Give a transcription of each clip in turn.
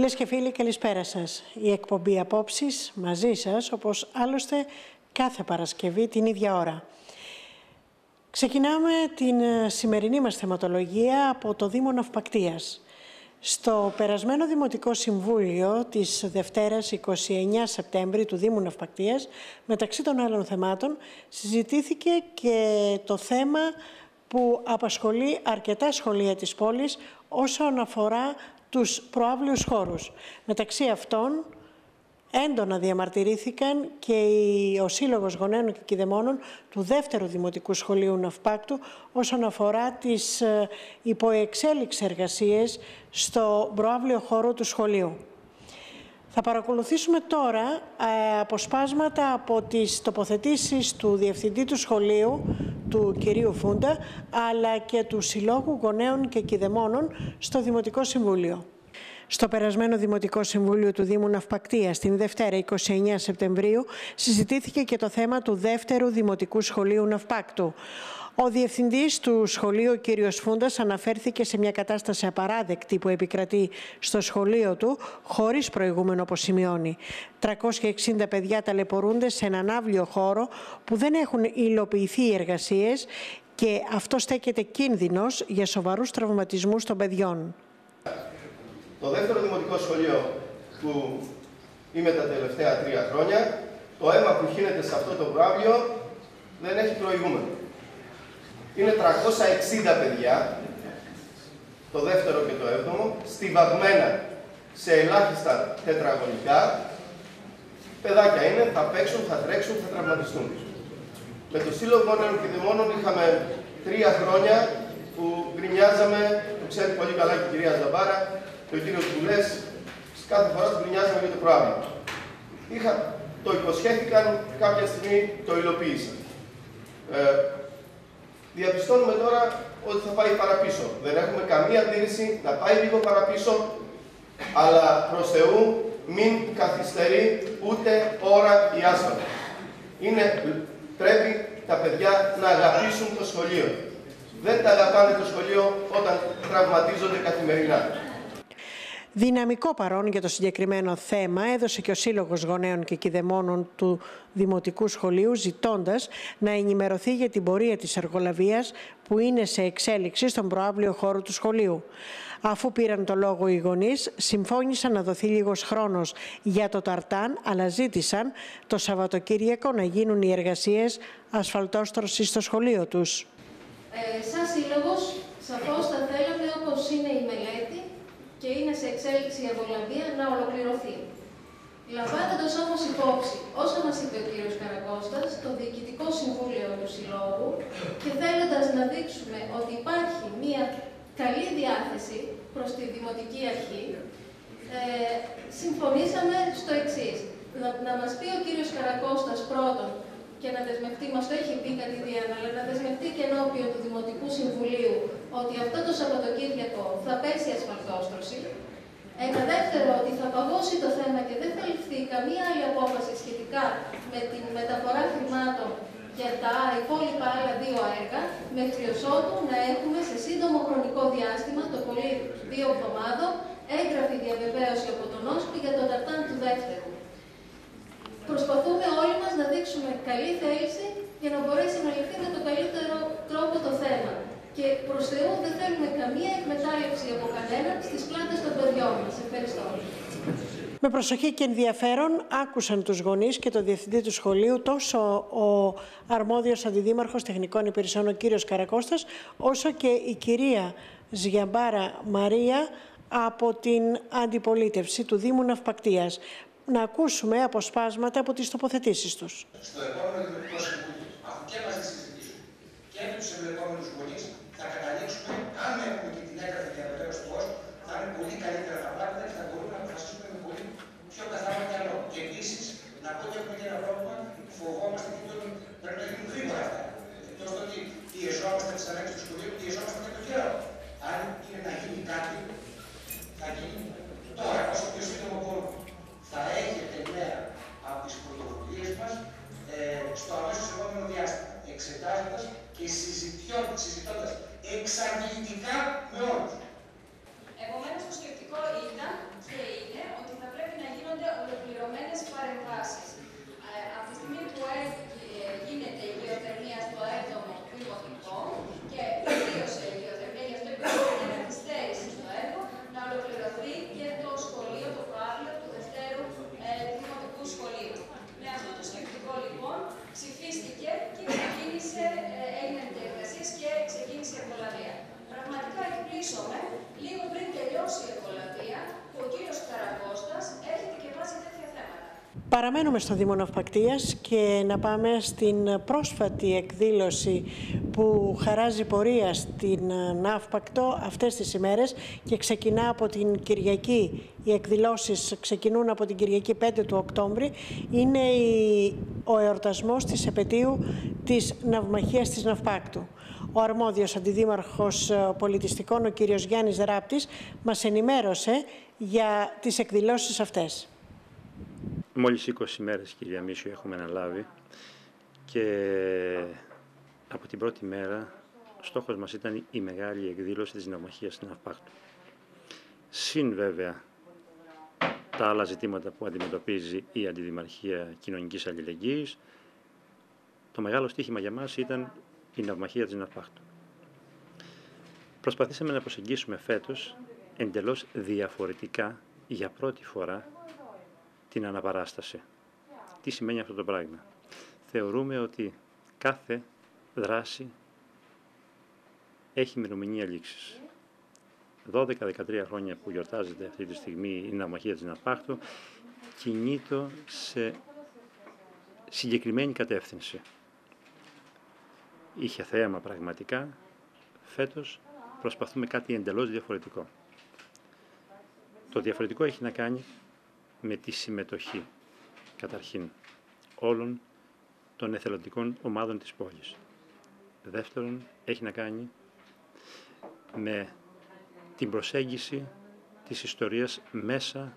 Φίλες και φίλοι, καλησπέρα σας. Η εκπομπή Απόψεις μαζί σας, όπως άλλωστε κάθε Παρασκευή την ίδια ώρα. Ξεκινάμε την σημερινή μας θεματολογία από το Δήμο Ναυπακτίας. Στο περασμένο Δημοτικό Συμβούλιο της Δευτέρας 29 Σεπτέμβρη του Δήμου Ναυπακτίας, μεταξύ των άλλων θεμάτων, συζητήθηκε και το θέμα που απασχολεί αρκετά σχολεία της πόλης όσον αφορά τους προαύλιους χώρους. Μεταξύ αυτών έντονα διαμαρτυρήθηκαν και ο Σύλλογος Γονέων και Κηδεμόνων του Δεύτερου Δημοτικού Σχολείου Ναυπάκτου όσον αφορά τις υποεξέλιξη εργασίες στο προαύλιο χώρο του σχολείου. Θα παρακολουθήσουμε τώρα αποσπάσματα από τις τοποθετήσεις του Διευθυντή του Σχολείου, του κυρίου Φούντα, αλλά και του Συλλόγου Γονέων και Κηδεμόνων στο Δημοτικό Συμβούλιο. Στο περασμένο Δημοτικό Συμβούλιο του Δήμου Ναυπακτίας, την Δευτέρα 29 Σεπτεμβρίου, συζητήθηκε και το θέμα του Δεύτερου Δημοτικού Σχολείου Ναυπάκτου. Ο διευθυντής του σχολείου, ο κύριος Φούντας, αναφέρθηκε σε μια κατάσταση απαράδεκτη που επικρατεί στο σχολείο του, χωρίς προηγούμενο, όπως σημειώνει. 360 παιδιά ταλαιπωρούνται σε έναν άβλιο χώρο που δεν έχουν υλοποιηθεί οι εργασίες και αυτό στέκεται κίνδυνος για σοβαρούς τραυματισμούς των παιδιών. Το δεύτερο δημοτικό σχολείο που είμαι τα τελευταία 3 χρόνια, το αίμα που χύνεται σε αυτό το προαύλιο δεν έχει προηγούμενο. Είναι 360 παιδιά, το δεύτερο και το έβδομο, στιβαγμένα σε ελάχιστα τετραγωνικά. Παιδάκια είναι, θα παίξουν, θα τρέξουν, θα τραυματιστούν. Με το Σύλλογο Γονέων και Κηδεμόνων είχαμε 3 χρόνια που γκρινιάζαμε, το ξέρει πολύ καλά και η κυρία Ζαμπάρα και ο κύριος Βουλές, κάθε φορά που γκρινιάζαμε για το προαύλιο. Το υποσχέθηκαν, κάποια στιγμή το υλοποίησαν. Διαπιστώνουμε τώρα ότι θα πάει παραπίσω. Δεν έχουμε καμία αντίρρηση να πάει λίγο παραπίσω, αλλά προς Θεού μην καθυστερεί ούτε ώρα η άσφαλτο. Πρέπει τα παιδιά να αγαπήσουν το σχολείο. Δεν τα αγαπάνε το σχολείο όταν τραυματίζονται καθημερινά. Δυναμικό παρόν για το συγκεκριμένο θέμα έδωσε και ο Σύλλογος Γονέων και Κηδεμόνων του Δημοτικού Σχολείου, ζητώντας να ενημερωθεί για την πορεία της εργολαβίας που είναι σε εξέλιξη στον προαύλιο χώρο του σχολείου. Αφού πήραν το λόγο οι γονείς, συμφώνησαν να δοθεί λίγος χρόνος για το ταρτάν, αλλά ζήτησαν το Σαββατοκύριακο να γίνουν οι εργασίες ασφαλτόστρωσης στο σχολείο τους. Σαν σύλλογος, σαφώς θα θέλαμε, όπως είναι η μελέτη και είναι σε εξέλιξη η εργολαβία, να ολοκληρωθεί. Λαμβάνοντας όμως υπόψη όσα μας είπε ο κύριος Καρακώστας, το Διοικητικό Συμβούλιο του Συλλόγου, και θέλοντας να δείξουμε ότι υπάρχει μια καλή διάθεση προς τη Δημοτική Αρχή, συμφωνήσαμε στο εξής. Να μας πει ο κύριος Καρακώστας πρώτον και να δεσμευτεί, μας το έχει πει κατηδίαν, αλλά να δεσμευτεί και ενώπιον του Δημοτικού Συμβουλίου ότι αυτό το Σαββατοκύριακο θα πέσει ασφαλτόστρωση. Ένα δεύτερο, ότι θα παγώσει το θέμα και δεν θα ληφθεί καμία άλλη απόφαση σχετικά με την μεταφορά χρημάτων για τα υπόλοιπα άλλα 2 έργα, μέχρι ότου να έχουμε σε σύντομο χρονικό διάστημα, το πολύ 2 εβδομάδων, έγγραφη διαβεβαίωση από τον ΩΣΠΗ για το ταρτάν του δεύτερου. Προσπαθούμε όλοι μας να δείξουμε καλή θέληση για να μπορέσει να λυθεί με τον καλύτερο τρόπο το θέμα. Και προς Θεού δεν θέλουμε καμία εκμετάλλευση από κανέναν στις πλάτες των παιδιών μας. Ευχαριστώ. Με προσοχή και ενδιαφέρον άκουσαν τους γονείς και το διευθυντή του σχολείου, τόσο ο αρμόδιος αντιδήμαρχος τεχνικών υπηρεσιών, ο κύριος Καρακώστας, όσο και η κυρία Ζιαμπάρα Μαρία από την αντιπολίτευση του Δήμου Ναυπακτίας. Να ακούσουμε αποσπάσματα από τις τοποθετήσεις τους. Στο επόμενο Δημοτικό Συμβούλιο, αφού και μαζί συζητήσουμε και με τους εμπλεκόμενους γονείς, θα καταλήξουμε, αν έχουμε και την έγγραφη διαβεβαίωση του ΩΣΠ, θα είναι πολύ καλύτερα τα πράγματα και θα μπορούμε να αποφασίσουμε με πολύ πιο καθαρό μυαλό. Και επίσης, να πω ότι έχουμε και ένα πρόβλημα που φοβόμαστε και πρέπει να γίνουν γρήγορα αυτά. Εκτός το ότι πιεζόμαστε τις ανάγκες του σχολείου, πιεζόμαστε και το καιρό. Αν είναι να γίνει κάτι, θα γίνει τώρα, όσο πιο σύντομο μπορούμε. Θα έχετε νέα από τις πρωτοβουλίες μας στο αμέσως επόμενο διάστημα, εξετάζοντας και συζητώντας εξαντλητικά με όλους. Επομένως, το σκεπτικό ήταν και είναι Παραμένουμε στο Δήμο Ναυπακτίας και να πάμε στην πρόσφατη εκδήλωση που χαράζει πορεία στην Ναύπακτο αυτές τις ημέρες και ξεκινά από την Κυριακή. Οι εκδηλώσεις ξεκινούν από την Κυριακή 5 του Οκτώβρη. Είναι ο εορτασμός της επετείου της Ναυμαχίας της Ναυπάκτου. Ο αρμόδιος αντιδήμαρχος πολιτιστικών, ο κύριος Γιάννης Ράπτης, μας ενημέρωσε για τις εκδηλώσεις αυτές. Μόλις 20 μέρες, κυρία Μίσου, έχουμε αναλάβει και από την πρώτη μέρα ο στόχος μας ήταν η μεγάλη εκδήλωση της Ναυμαχίας στην Ναυπάκτου. Συν βέβαια τα άλλα ζητήματα που αντιμετωπίζει η Αντιδημαρχία Κοινωνικής Αλληλεγγύης, το μεγάλο στοίχημα για μας ήταν η Ναυμαχία της Ναυπάκτου. Προσπαθήσαμε να προσεγγίσουμε φέτος εντελώς διαφορετικά για πρώτη φορά την αναπαράσταση. Τι σημαίνει αυτό το πράγμα? Θεωρούμε ότι κάθε δράση έχει ημερομηνία λήξης. 12-13 χρόνια που γιορτάζεται αυτή τη στιγμή η Ναυμαχία της Ναυπάκτου κινείται σε συγκεκριμένη κατεύθυνση. Είχε θέαμα πραγματικά. Φέτος προσπαθούμε κάτι εντελώς διαφορετικό. Το διαφορετικό έχει να κάνει με τη συμμετοχή, καταρχήν, όλων των εθελοντικών ομάδων της πόλης. Δεύτερον, έχει να κάνει με την προσέγγιση της ιστορίας μέσα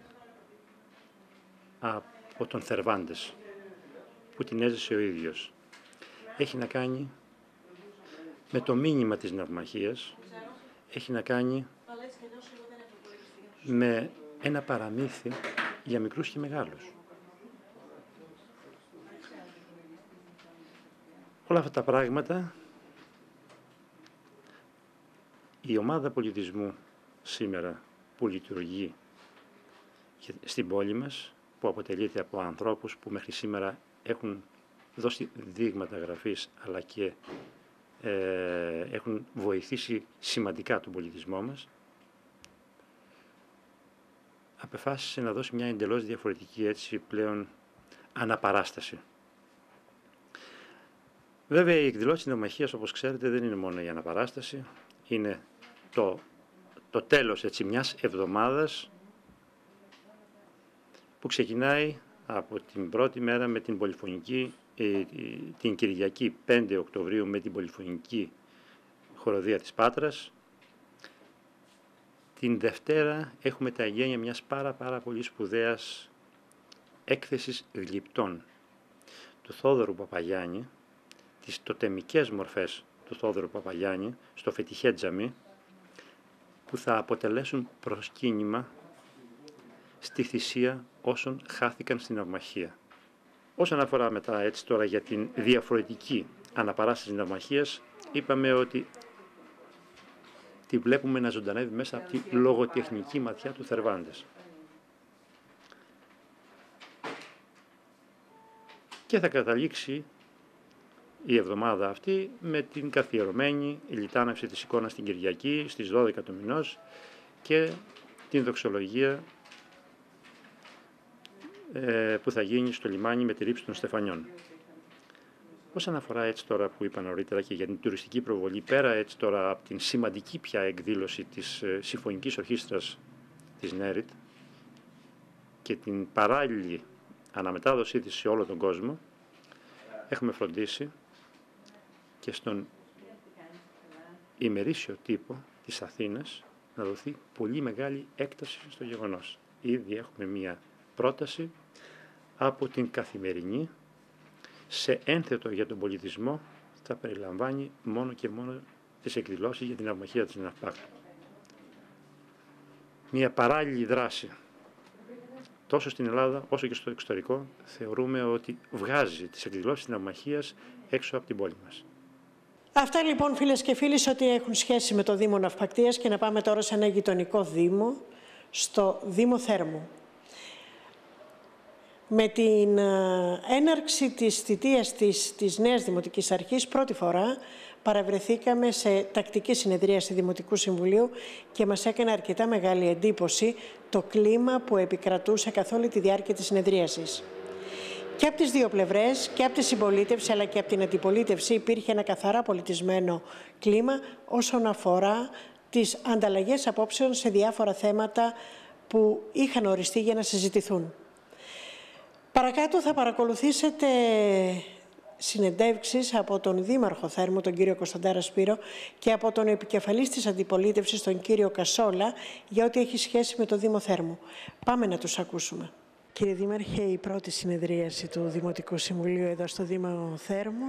από τον Θερβάντες, που την έζησε ο ίδιος. Έχει να κάνει με το μήνυμα της ναυμαχίας, έχει να κάνει με ένα παραμύθι για μικρούς και μεγάλους. Όλα αυτά τα πράγματα η ομάδα πολιτισμού σήμερα που λειτουργεί στην πόλη μας, που αποτελείται από ανθρώπους που μέχρι σήμερα έχουν δώσει δείγματα γραφής αλλά και έχουν βοηθήσει σημαντικά τον πολιτισμό μας, απεφάσισε να δώσει μια εντελώς διαφορετική έτσι πλέον αναπαράσταση. Βέβαια η εκδηλώση της Ναυμαχίας, όπως ξέρετε, δεν είναι μόνο η αναπαράσταση, είναι το τέλος έτσι μιας εβδομάδας που ξεκινάει από την πρώτη μέρα με την πολυφωνική, την Κυριακή 5 Οκτωβρίου με την πολυφωνική χοροδία της Πάτρας. Την Δευτέρα έχουμε τα εγγένεια μιας πάρα πολύ σπουδαίας έκθεσης γλυπτών του Θόδωρου Παπαγιάννη, τις τοτεμικές μορφές του Θόδωρου Παπαγιάννη στο Φετιχέ Τζαμί, που θα αποτελέσουν προσκύνημα στη θυσία όσων χάθηκαν στην ναυμαχία. Όσον αφορά μετά έτσι τώρα για την διαφορετική αναπαράσταση της ναυμαχίας, είπαμε ότι τη βλέπουμε να ζωντανεύει μέσα από τη λογοτεχνική ματιά του Θερβάντες. Και θα καταλήξει η εβδομάδα αυτή με την καθιερωμένη λιτάναυση της εικόνας την Κυριακή στις 12 του μηνός και την δοξολογία που θα γίνει στο λιμάνι με τη ρήψη των Στεφανιών. Όσον αφορά έτσι τώρα που είπα νωρίτερα και για την τουριστική προβολή, πέρα έτσι τώρα από την σημαντική πια εκδήλωση της Συμφωνικής Ορχήστρας της ΝΕΡΙΤ και την παράλληλη αναμετάδοσή της σε όλο τον κόσμο, έχουμε φροντίσει και στον ημερήσιο τύπο της Αθήνας να δοθεί πολύ μεγάλη έκταση στο γεγονός. Ήδη έχουμε μία πρόταση από την Καθημερινή σε ένθετο για τον πολιτισμό, θα περιλαμβάνει μόνο και μόνο τις εκδηλώσεις για την Ναυμαχία της Ναυπάκτου. Μία παράλληλη δράση τόσο στην Ελλάδα όσο και στο εξωτερικό θεωρούμε ότι βγάζει τις εκδηλώσεις της Ναυμαχίας έξω από την πόλη μας. Αυτά λοιπόν, φίλες και φίλοι, ότι έχουν σχέση με το Δήμο Ναυπακτίας, και να πάμε τώρα σε ένα γειτονικό δήμο, στο Δήμο Θέρμου. Με την έναρξη της θητείας της νέας Δημοτικής Αρχής, πρώτη φορά παραβρεθήκαμε σε τακτική συνεδρίαση Δημοτικού Συμβουλίου και μας έκανε αρκετά μεγάλη εντύπωση το κλίμα που επικρατούσε καθ' όλη τη διάρκεια της συνεδρίασης. Και από τις δύο πλευρές, και από τη συμπολίτευση αλλά και από την αντιπολίτευση, υπήρχε ένα καθαρά πολιτισμένο κλίμα όσον αφορά τις ανταλλαγές απόψεων σε διάφορα θέματα που είχαν οριστεί για να συζητηθούν. Παρακάτω θα παρακολουθήσετε συνεντεύξεις από τον Δήμαρχο Θέρμου, τον κύριο Κωνσταντάρα Σπύρο, και από τον επικεφαλής της αντιπολίτευσης, τον κύριο Κασόλα, για ό,τι έχει σχέση με το Δήμο Θέρμου. Πάμε να τους ακούσουμε. Κύριε Δήμαρχε, η πρώτη συνεδρίαση του Δημοτικού Συμβουλίου εδώ στο Δήμο Θέρμου,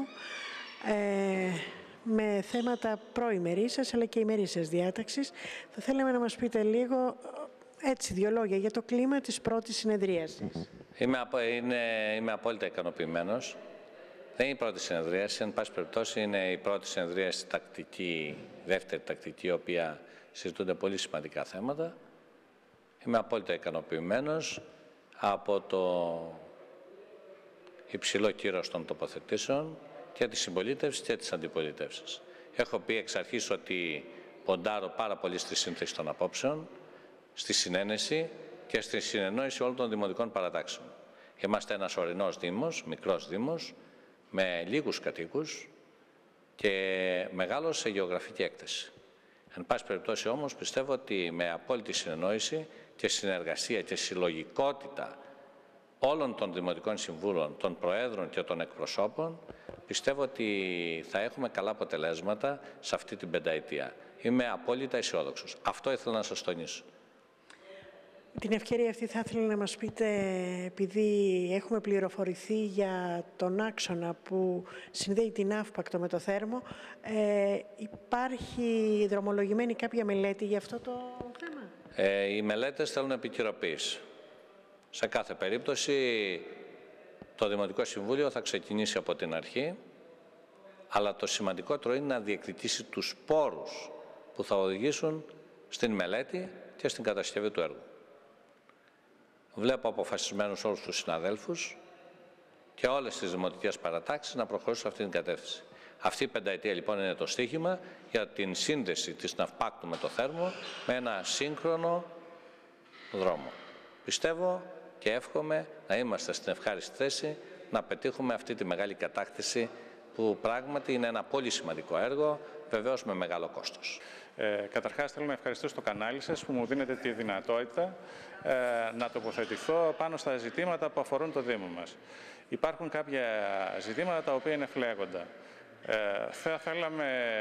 με θέματα προημερήσιας αλλά και ημερήσιας διάταξης. Θα θέλαμε να μας πείτε λίγο, έτσι, δύο λόγια για το κλίμα της πρώτης συνεδρίασης. Είμαι απόλυτα ικανοποιημένος. Δεν είναι η πρώτη συνεδρίαση, εν πάση περιπτώσει είναι η πρώτη συνεδρίαση τακτική, δεύτερη τακτική, η οποία συζητούνται πολύ σημαντικά θέματα. Είμαι απόλυτα ικανοποιημένος από το υψηλό κύρος των τοποθετήσεων και της συμπολίτευσης και της αντιπολίτευσης. Έχω πει εξ αρχής ότι ποντάρω πάρα πολύ στη σύνθεση των απόψεων, στη συνένεση και στη συνεννόηση όλων των δημοτικών παρατάξεων. Είμαστε ένας ορεινός δήμος, μικρός δήμος, με λίγους κατοίκους και μεγάλος σε γεωγραφική έκταση. Εν πάση περιπτώσει όμως πιστεύω ότι με απόλυτη συνεννόηση και συνεργασία και συλλογικότητα όλων των Δημοτικών Συμβούλων, των Προέδρων και των εκπροσώπων, πιστεύω ότι θα έχουμε καλά αποτελέσματα σε αυτή την πενταετία. Είμαι απόλυτα αισιόδοξος. Αυτό ήθελα να σας τονίσω. Την ευκαιρία αυτή θα ήθελα να μας πείτε, επειδή έχουμε πληροφορηθεί για τον άξονα που συνδέει την Αύπακτο με το Θέρμο, υπάρχει δρομολογημένη κάποια μελέτη για αυτό το θέμα? Οι μελέτες θέλουν επικαιροποίηση. Σε κάθε περίπτωση το Δημοτικό Συμβούλιο θα ξεκινήσει από την αρχή, αλλά το σημαντικότερο είναι να διεκδικήσει τους πόρους που θα οδηγήσουν στην μελέτη και στην κατασκευή του έργου. Βλέπω αποφασισμένους όλους τους συναδέλφους και όλες τις δημοτικές παρατάξεις να προχωρήσουν σε αυτή την κατεύθυνση. Αυτή η πενταετία λοιπόν είναι το στίχημα για την σύνδεση της Ναυπάκτου με το Θέρμο με ένα σύγχρονο δρόμο. Πιστεύω και εύχομαι να είμαστε στην ευχάριστη θέση να πετύχουμε αυτή τη μεγάλη κατάκτηση που πράγματι είναι ένα πολύ σημαντικό έργο, βεβαίως με μεγάλο κόστος. Καταρχάς θέλω να ευχαριστήσω το κανάλι σας που μου δίνετε τη δυνατότητα να τοποθετηθώ πάνω στα ζητήματα που αφορούν το Δήμο μας. Υπάρχουν κάποια ζητήματα τα οποία είναι φλέγοντα. Θα θέλαμε,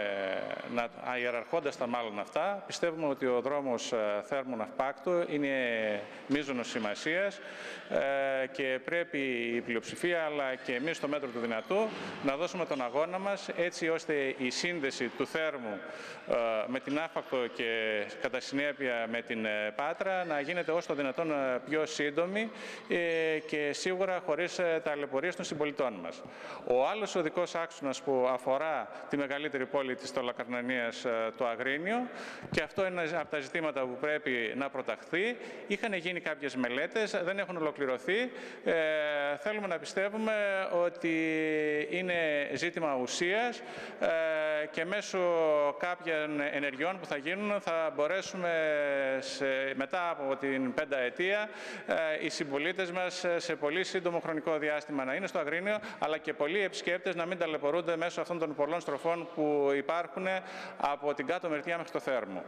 ιεραρχώντας τα μάλλον αυτά, πιστεύουμε ότι ο δρόμος Θέρμου Ναυπάκτου είναι μείζωνος σημασίας και πρέπει η πλειοψηφία αλλά και εμείς στο μέτρο του δυνατού να δώσουμε τον αγώνα μας έτσι ώστε η σύνδεση του Θέρμου με την Αύπακτο και κατά συνέπεια με την Πάτρα να γίνεται όσο το δυνατόν πιο σύντομη και σίγουρα χωρίς ταλαιπωρίες των συμπολιτών μας. Ο άλλος οδικός άξονας που αφορά τη μεγαλύτερη πόλη της Τολοκαρνανίας, το Αγρίνιο, και αυτό είναι από τα ζητήματα που πρέπει να προταχθεί. Είχαν γίνει κάποιες μελέτες, δεν έχουν ολοκληρωθεί. Θέλουμε να πιστεύουμε ότι είναι ζήτημα ουσίας και μέσω κάποιων ενεργειών που θα γίνουν θα μπορέσουμε μετά από την πενταετία οι συμπολίτες μας σε πολύ σύντομο χρονικό διάστημα να είναι στο Αγρίνιο, αλλά και πολλοί επισκέπτες να μην ταλαιπωρούνται μέσω αυτών των πολλών στροφών που υπάρχουν από την κάτω μεριά μέχρι το Θέρμο.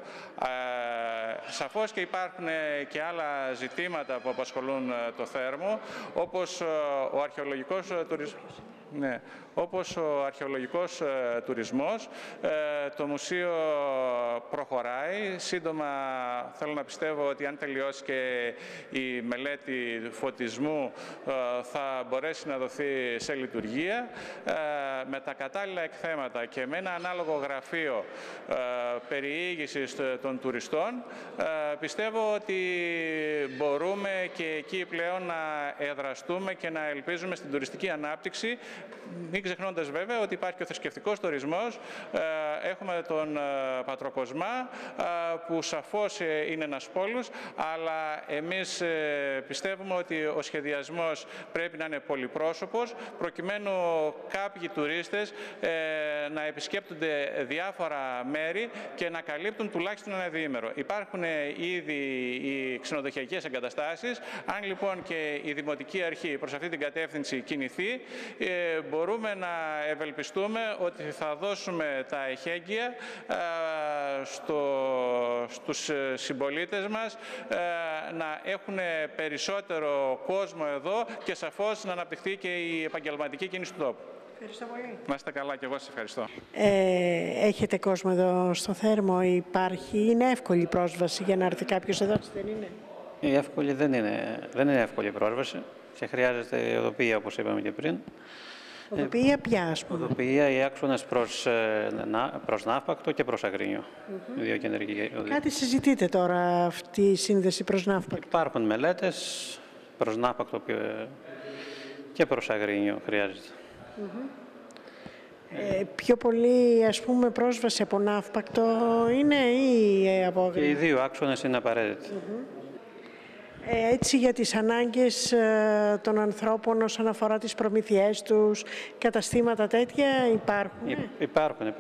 Σαφώς και υπάρχουν και άλλα ζητήματα που απασχολούν το Θέρμο, όπως ο αρχαιολογικός τουρισμός. Ναι, όπως ο αρχαιολογικός τουρισμός. Το μουσείο προχωράει. Σύντομα θέλω να πιστεύω ότι αν τελειώσει και η μελέτη φωτισμού θα μπορέσει να δοθεί σε λειτουργία. Με τα κατάλληλα εκθέματα και με ένα ανάλογο γραφείο περιήγησης των τουριστών πιστεύω ότι μπορούμε και εκεί πλέον να εδραστούμε και να ελπίζουμε στην τουριστική ανάπτυξη Μην ξεχνώντας βέβαια ότι υπάρχει και ο θρησκευτικός τουρισμός. Έχουμε τον Πατροκοσμά που σαφώς είναι ένας πόλος, αλλά εμείς πιστεύουμε ότι ο σχεδιασμός πρέπει να είναι πολυπρόσωπος, προκειμένου κάποιοι τουρίστες να επισκέπτονται διάφορα μέρη και να καλύπτουν τουλάχιστον ένα διήμερο. Υπάρχουν ήδη οι ξενοδοχειακές εγκαταστάσεις. Αν λοιπόν και η Δημοτική Αρχή προς αυτή την κατεύθυνση κινηθεί, μπορούμε να ευελπιστούμε ότι θα δώσουμε τα εχέγγυα στους συμπολίτες μας να έχουν περισσότερο κόσμο εδώ και σαφώς να αναπτυχθεί και η επαγγελματική κίνηση του τόπου. Ευχαριστώ πολύ. Να είστε καλά και εγώ σας ευχαριστώ. Έχετε κόσμο εδώ στο Θέρμο, είναι εύκολη πρόσβαση για να έρθει κάποιος εδώ, δεν είναι? Η εύκολη δεν είναι εύκολη πρόσβαση και χρειάζεται οδοποιία, όπως είπαμε και πριν. Οδοποιία ποια, ας πούμε? Οδοποιία, οι άξονες προς Ναύπακτο και προς Αγρίνιο. Δύο κεντρικοί οδοί. Κάτι συζητείτε τώρα αυτή η σύνδεση προς Ναύπακτο? Υπάρχουν μελέτες προς Ναύπακτο και προς Αγρίνιο χρειάζεται. Πιο πολύ, ας πούμε, πρόσβαση από Ναύπακτο είναι ή από Αγρίνιο? Και οι δύο άξονες είναι απαραίτητοι. Έτσι για τις ανάγκες των ανθρώπων όσον αφορά τις προμήθειές τους, καταστήματα τέτοια υπάρχουν? Υπάρχουν.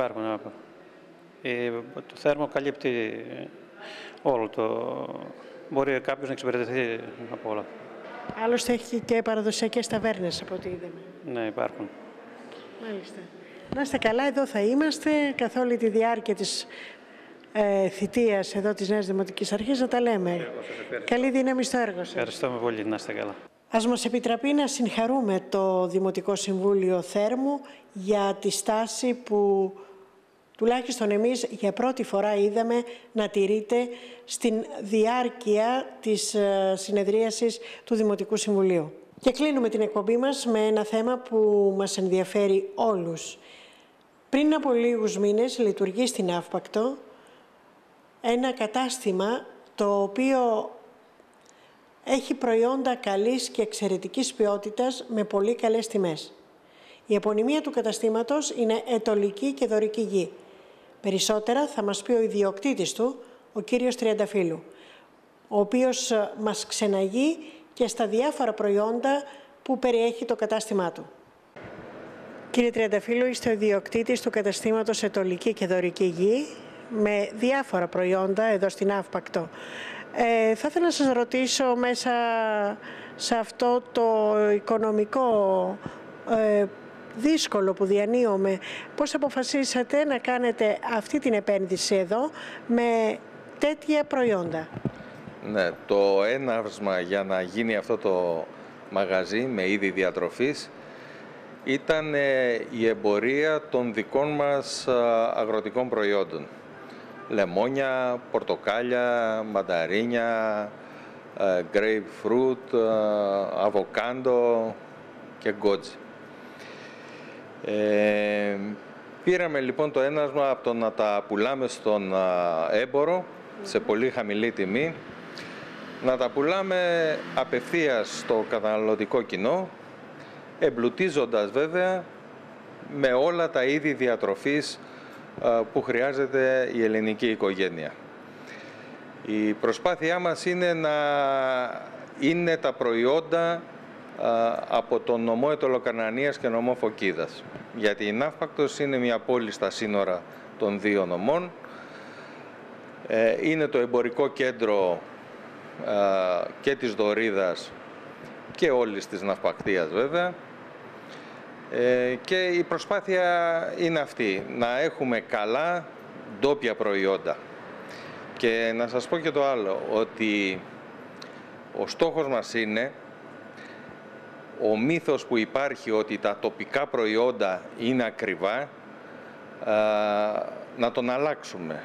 Το Θέρμο καλύπτει όλο μπορεί κάποιος να εξυπηρετηθεί από όλα. Άλλωστε έχει και παραδοσιακές ταβέρνες από ό,τι είδαμε. Ναι, υπάρχουν. Μάλιστα. Να είστε καλά, εδώ θα είμαστε καθ' όλη τη διάρκεια της θητείας εδώ της Νέας Δημοτικής Αρχής, να τα λέμε. Καλή δύναμη στο έργο σας. Ευχαριστούμε πολύ, να είστε καλά. Ας μας επιτραπεί να συγχαρούμε το Δημοτικό Συμβούλιο Θέρμου για τη στάση που τουλάχιστον εμείς για πρώτη φορά είδαμε να τηρείται στην διάρκεια της συνεδρίασης του Δημοτικού Συμβουλίου. Και κλείνουμε την εκπομπή μας με ένα θέμα που μας ενδιαφέρει όλους. Πριν από λίγους μήνες λειτουργεί στην Ναύπακτο ένα κατάστημα το οποίο έχει προϊόντα καλής και εξαιρετικής ποιότητας με πολύ καλές τιμές. Η επωνυμία του καταστήματος είναι Αιτωλική και Δωρική Γη. Περισσότερα θα μας πει ο ιδιοκτήτης του, ο κύριος Τριανταφύλου, ο οποίος μας ξεναγεί και στα διάφορα προϊόντα που περιέχει το κατάστημά του. Κύριε Τριανταφύλου, είστε ο ιδιοκτήτης του καταστήματος Αιτωλική και Δωρική Γη με διάφορα προϊόντα εδώ στην Ναύπακτο. Θα ήθελα να σας ρωτήσω μέσα σε αυτό το οικονομικό δύσκολο που διανύουμε, πώς αποφασίσατε να κάνετε αυτή την επένδυση εδώ με τέτοια προϊόντα? Ναι, το έναυσμα για να γίνει αυτό το μαγαζί με είδη διατροφής ήταν η εμπορία των δικών μας αγροτικών προϊόντων. Λεμόνια, πορτοκάλια, μανταρίνια, grapefruit, αβοκάντο και γκότζι. Πήραμε λοιπόν το ένασμα από το να τα πουλάμε στον έμπορο σε πολύ χαμηλή τιμή, να τα πουλάμε απευθείας στο καταναλωτικό κοινό, εμπλουτίζοντας βέβαια με όλα τα είδη διατροφής που χρειάζεται η ελληνική οικογένεια. Η προσπάθειά μας είναι να είναι τα προϊόντα από τον νομό Αιτωλοκαρνανίας και νομό Φωκίδας. Γιατί η Ναύπακτος είναι μια πόλη στα σύνορα των δύο νομών. Είναι το εμπορικό κέντρο και της Δωρίδας και όλης της Ναυπακτίας βέβαια. Και η προσπάθεια είναι αυτή, να έχουμε καλά ντόπια προϊόντα. Και να σας πω και το άλλο, ότι ο στόχος μας είναι ο μύθος που υπάρχει ότι τα τοπικά προϊόντα είναι ακριβά, να τον αλλάξουμε.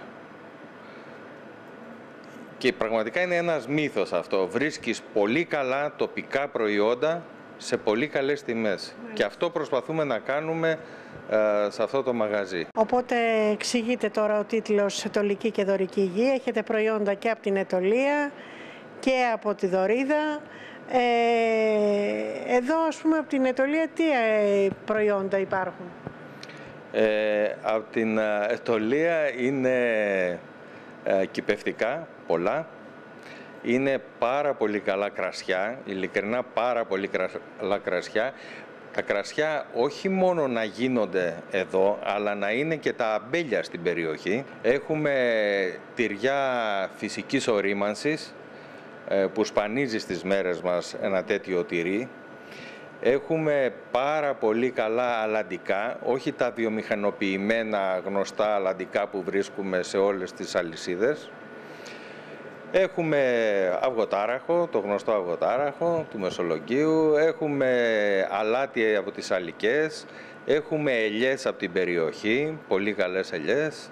Και πραγματικά είναι ένας μύθος αυτό. Βρίσκεις πολύ καλά τοπικά προϊόντα σε πολύ καλές τιμές. Και αυτό προσπαθούμε να κάνουμε σε αυτό το μαγαζί. Οπότε εξηγείτε τώρα ο τίτλος Αιτωλική και Δωρική Γη. Έχετε προϊόντα και από την Αιτωλία και από τη Δωρίδα. Εδώ, ας πούμε, από την Αιτωλία, τι προϊόντα υπάρχουν? Από την Αιτωλία είναι κυπευτικά, πολλά. Είναι πάρα πολύ καλά κρασιά, ειλικρινά πάρα πολύ καλά κρασιά. Τα κρασιά όχι μόνο να γίνονται εδώ, αλλά να είναι και τα αμπέλια στην περιοχή. Έχουμε τυριά φυσικής ορίμανσης, που σπανίζει στις μέρες μας ένα τέτοιο τυρί. Έχουμε πάρα πολύ καλά αλαντικά, όχι τα βιομηχανοποιημένα γνωστά αλαντικά που βρίσκουμε σε όλες τις αλυσίδες. Έχουμε αυγοτάραχο, το γνωστό αυγοτάραχο του Μεσολογγίου, έχουμε αλάτι από τις Αλικές, έχουμε ελιές από την περιοχή, πολύ καλές ελιές.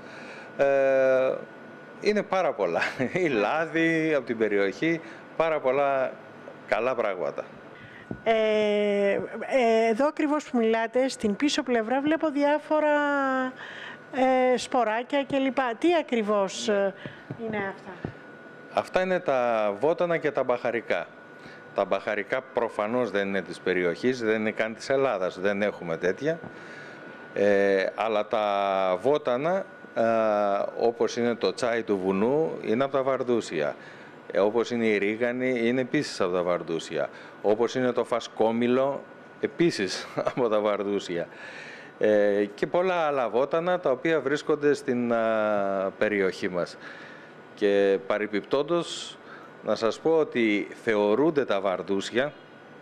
Είναι πάρα πολλά. Η λάδι από την περιοχή, πάρα πολλά καλά πράγματα. Εδώ ακριβώς που μιλάτε, στην πίσω πλευρά βλέπω διάφορα σποράκια κλπ. Τι ακριβώς είναι αυτά? Αυτά είναι τα βότανα και τα μπαχαρικά. Τα μπαχαρικά προφανώς δεν είναι της περιοχής, δεν είναι καν της Ελλάδας, δεν έχουμε τέτοια. Αλλά τα βότανα, όπως είναι το τσάι του βουνού, είναι από τα Βαρδούσια. Όπως είναι η ρίγανη, είναι επίσης από τα Βαρδούσια. Όπως είναι το φασκόμηλο, επίσης από τα Βαρδούσια. Και πολλά άλλα βότανα τα οποία βρίσκονται στην περιοχή μας. Και παρεπιπτόντως να σας πω ότι θεωρούνται τα Βαρδούσια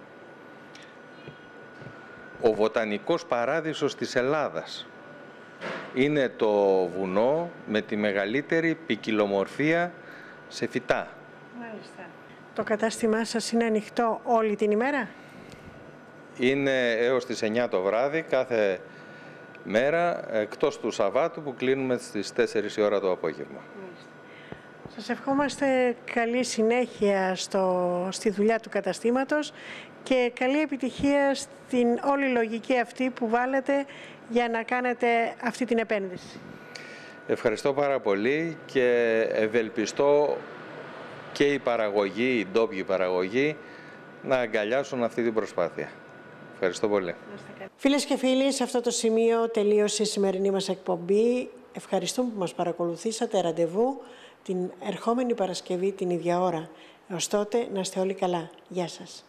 ο βοτανικός παράδεισος της Ελλάδας. Είναι το βουνό με τη μεγαλύτερη ποικιλομορφία σε φυτά. Μάλιστα. Το κατάστημά σας είναι ανοιχτό όλη την ημέρα? Είναι έως τις 9 το βράδυ κάθε μέρα, εκτός του Σαββάτου που κλείνουμε στις 4 η ώρα το απόγευμα. Σας ευχόμαστε καλή συνέχεια στη δουλειά του καταστήματος και καλή επιτυχία στην όλη λογική αυτή που βάλετε για να κάνετε αυτή την επένδυση. Ευχαριστώ πάρα πολύ και ευελπιστώ και η παραγωγή, οι ντόπιοι παραγωγοί, να αγκαλιάσουν αυτή την προσπάθεια. Ευχαριστώ πολύ. Φίλες και φίλοι, σε αυτό το σημείο τελείωσε η σημερινή μας εκπομπή. Ευχαριστούμε που μας παρακολουθήσατε. Ραντεβού την ερχόμενη Παρασκευή την ίδια ώρα. Έως τότε να είστε όλοι καλά. Γεια σας.